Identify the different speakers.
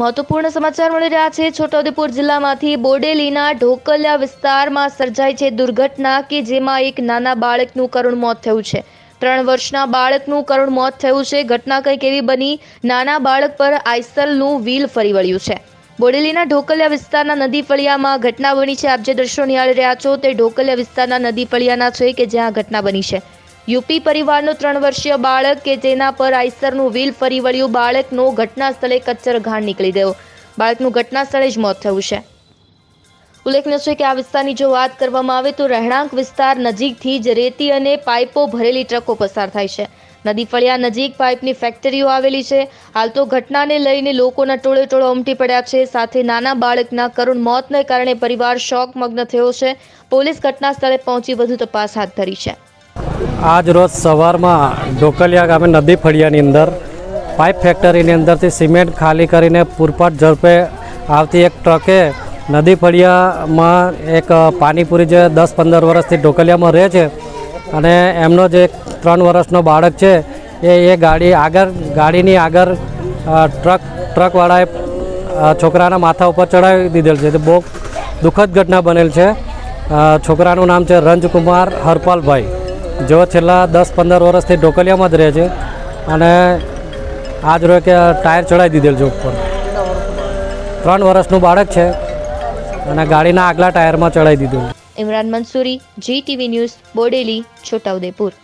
Speaker 1: महत्वपूर्ण समाचार मળી રહ્યા છે। છોટાઉદેપુર જિલ્લામાંથી બોડેલીના ઢોકલિયા વિસ્તારમાં સર્જાઈ છે દુર્ઘટના કે જેમાં એક નાના બાળકનું કરુણ મોત થયું છે। 3 વર્ષના બાળકનું કરુણ મોત થયું છે। ઘટના કંઈક એવી બની, નાના બાળક પર આઈસરનું વ્હીલ ફરી વળ્યું છે। બોડેલીના ઢોકલિયા વિસ્તારના નદી ફળિયામાં ઘટના બની છે। આપ જે દ્રશ્યો નિહાળી રહ્યા છો તે ઢોકલિયા વિસ્તારના નદી ફળિયાના છે કે જ્યાં ઘટના બની છે। यूपी परिवारનો 3 वर्षीय बाळक के जेना पर आईसरનું व्हील फरी वळ્યું। बाळकનો घटना स्थळे कच्चर घाण નીકળી ગયો। बाळकનું घटना स्थळे જ મોત થયું છે। ઉલ્લેખનીય છે કે આ વિસ્તારની જો વાત કરવામાં આવે તો રહેણાંક વિસ્તાર નજીકથી જ રેતી અને પાઇપો ભરેલી ટ્રકો પસાર થાય છે। નદી ફળિયા નજીક પાઇપની ફેક્ટરીઓ આવેલી છે। હાલ તો ઘટનાને લઈને લોકોના ટોળે ઉમટી પડ્યા છે। સાથે નાના બાળકના કરુણ મોતને કારણે પરિવાર શોકમગ્ન થયો છે। પોલીસ ઘટના સ્થળે પહોંચી વધુ તપાસ હાથ ધરી છે।
Speaker 2: आज रोज सवार में ढोकलिया गामे नदी फड़िया अंदर पाइप फैक्टरी अंदर थी सीमेंट खाली करीने पूरपाट झड़पे आवती एक ट्रके नदी फड़िया में एक पानीपुरी जो 10-15 वर्ष थी ढोकलिया में रहे छे अने एमनो जे 3 वर्षनो बाळक छे ये गाड़ी आगर गाड़ी आगर ट्रकवाळाए छोकराना माथा पर चढ़ावी दीधेल छे। बहुत दुखद घटना बनेल छे। छोकरानुं नाम छे रंजकुमार हरपालभाई, जो छेल्ला 10-15 वर्षथी ढोकलिया में ज रहे छे अने आज रोज के टायर चढ़ाई दीधेल छे उपर। 3 वर्षनुं बाळक छे अने गाड़ीना आगला टायर में चढ़ाई दीधेल।
Speaker 1: Imran Mansuri, GTV news, Bodeli, Chhotaudepur.